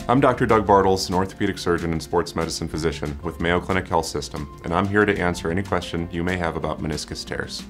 I'm Dr. Doug Bartels, an orthopedic surgeon and sports medicine physician with Mayo Clinic Health System, and I'm here to answer any question you may have about meniscus tears.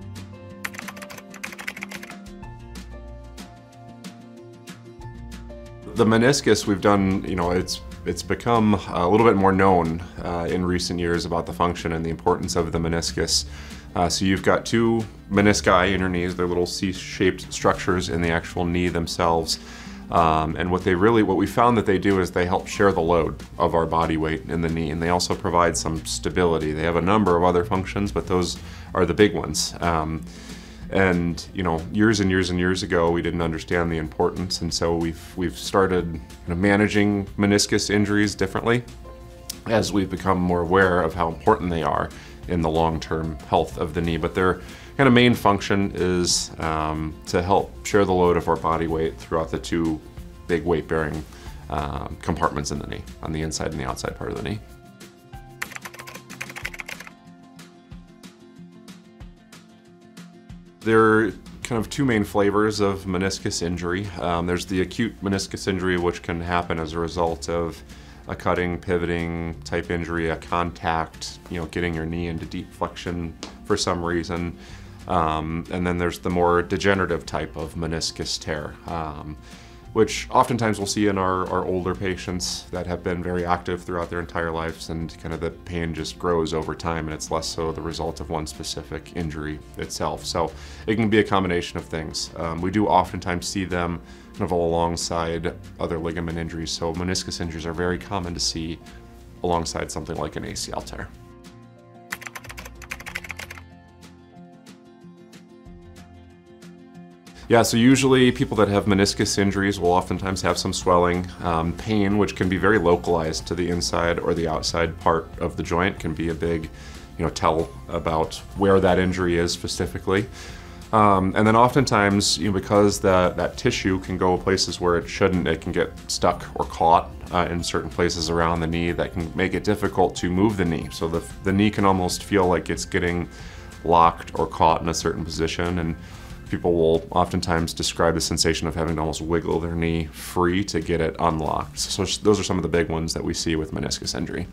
The meniscus we've done, it's become a little bit more known in recent years about the function and the importance of the meniscus. So you've got two menisci in your knees. They're little C-shaped structures in the actual knee themselves. And what we found that they do is they help share the load of our body weight in the knee, and they also provide some stability. They have a number of other functions, but those are the big ones. And years and years and years ago, we didn't understand the importance, and so we've started managing meniscus injuries differently as we've become more aware of how important they are in the long-term health of the knee. But their kind of main function is to help share the load of our body weight throughout the two big weight-bearing compartments in the knee, on the inside and the outside part of the knee. There are kind of two main flavors of meniscus injury. There's the acute meniscus injury, which can happen as a result of a cutting, pivoting type injury, a contact, getting your knee into deep flexion for some reason. And then there's the more degenerative type of meniscus tear, which oftentimes we'll see in our older patients that have been very active throughout their entire lives, and kind of the pain just grows over time, and it's less so the result of one specific injury itself. So it can be a combination of things. We do oftentimes see them kind of alongside other ligament injuries, so meniscus injuries are very common to see alongside something like an ACL tear. Yeah, so usually people that have meniscus injuries will oftentimes have some swelling, pain, which can be very localized to the inside or the outside part of the joint, can be a big, tell about where that injury is specifically. And then oftentimes, because that tissue can go places where it shouldn't, it can get stuck or caught in certain places around the knee that can make it difficult to move the knee. So the knee can almost feel like it's getting locked or caught in a certain position, and people will oftentimes describe the sensation of having to almost wiggle their knee free to get it unlocked. So those are some of the big ones that we see with meniscus injury.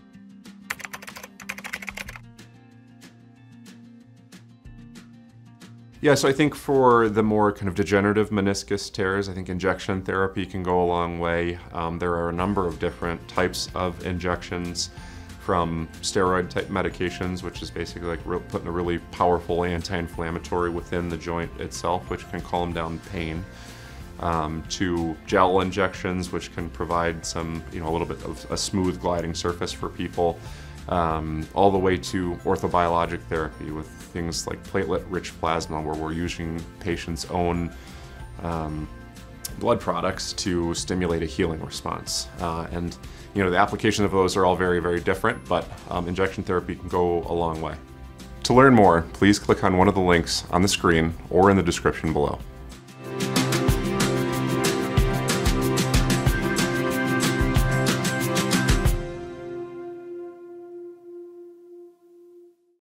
Yeah, so I think for the more kind of degenerative meniscus tears, I think injection therapy can go a long way. There are a number of different types of injections, from steroid type medications, which is basically like putting a really powerful anti-inflammatory within the joint itself, which can calm down pain, to gel injections, which can provide some, a little bit of a smooth gliding surface for people, all the way to orthobiologic therapy with things like platelet-rich plasma, where we're using patients' own blood products to stimulate a healing response. And the application of those are all very, very different, but injection therapy can go a long way. To learn more, please click on one of the links on the screen or in the description below.